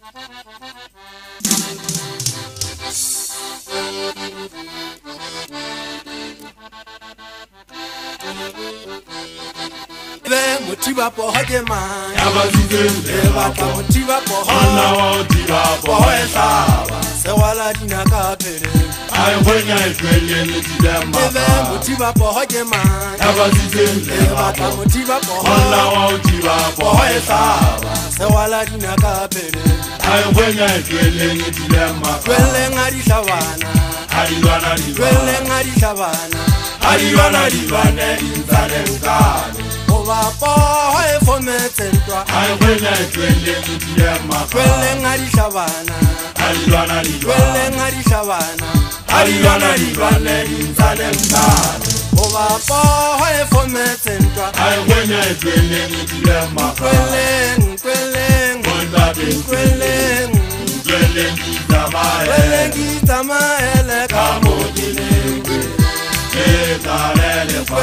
Motiba po hoje man Yabazizende bata motiba po Ona wodiba hoesa se wala dina ka pere Ay wenya etwele ni dilema motiba po hoje man Yabazizende bata motiba po Ona wodiba hoesa se wala dina ka pere Ay wenya etwele ni dilema Twele ngari shabana Alilwana Twele ngari shabana Alilwana inzale ngane Oba po hoye fometentwa Ay wenya etwele ni dilema Twele ngari shabana Alilwana Twele ngari shabana Alilwana inzale ngane Oba po hoye fometentwa Ay wenya etwele ni dilema Twele Twele ngitama ele Kamodinengwe Ekalele fa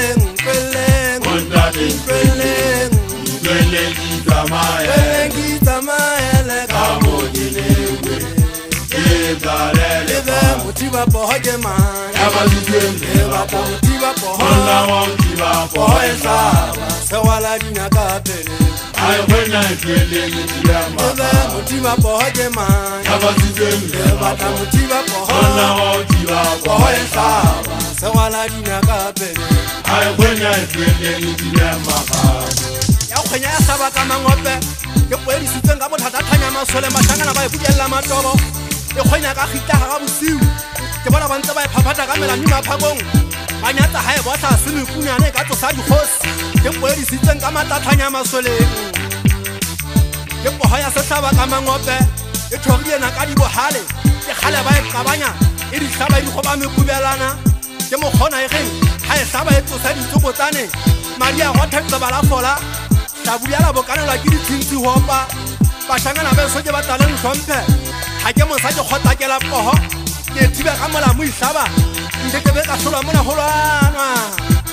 Twele ngitama ele Kamodinengwe Ekalele fa Motiba po hoje man Yabazizende bata motiba po Ona wodiba hoesa se wala dina ka pere Ay wenya etwele ni dilema motiba po hoje man Yabazizende bata motiba po Ona wodiba hoesa se wala dina ka pere Ay wenya etwele ni dilema ya khwenya ya saba ka mangope ke pwedi sitseng ka bothata thanya masole mashangana ba iputella matobo e khwenya ka khita ga bosiu ke bona ba ntse ba iphaphatha ka mela mme maphakong ba nyatsa hae botla se mekunyane ka tsosa dikgosi ke pwedi sitseng ka matathanya masoleng ke poho ya sehlaba ka mangope e thogilena ka dibohale ke khale ba iqabanya e di hlaba di khoba mekubelana ke mokgona e reng ha e hlaba e tsosa ditsokotsane madi a gothetse bala fola tabuyala bokanelwa ke ditshintsi hopa bashangana ba soke ba tala nhlomphe ha ke mosa ke khotakela poho ke thibe ka mola mo ihlaba nke ke be ka hlola mona holwana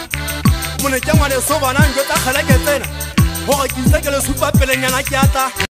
mone ke ngwane so bona ntse tsa khala ke tsena ho ga ke itse ke le supa pelenyana ke ata